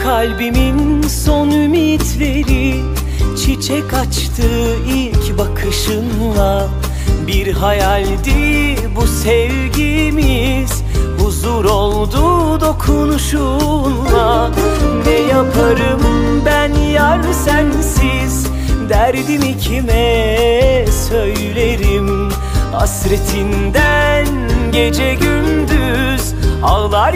Kalbimin son ümitleri çiçek açtı ilk bakışınla. Bir hayaldi bu sevgimiz, huzur oldu dokunuşunla. Ne yaparım ben yar sensiz, derdimi kime söylerim? Hasretinden gece gündüz ağlar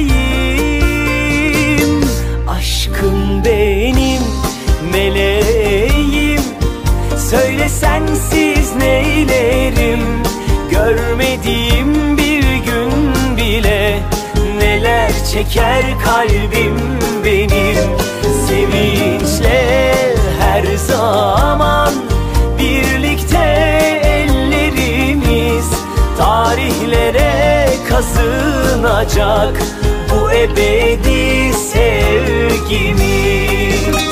yüreğim. Aşkım benim meleğim, söyle sensiz neylerim? Görmediğim bir gün bile neler çeker kalbim benim. Sevinçle her zaman birlikte ellerimiz, tarihlere kazınacak bu ebedi sevgimiz.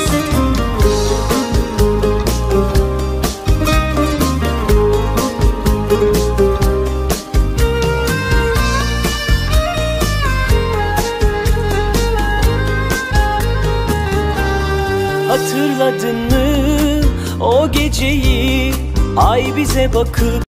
Hatırladın mı o geceyi, ay bize bakıp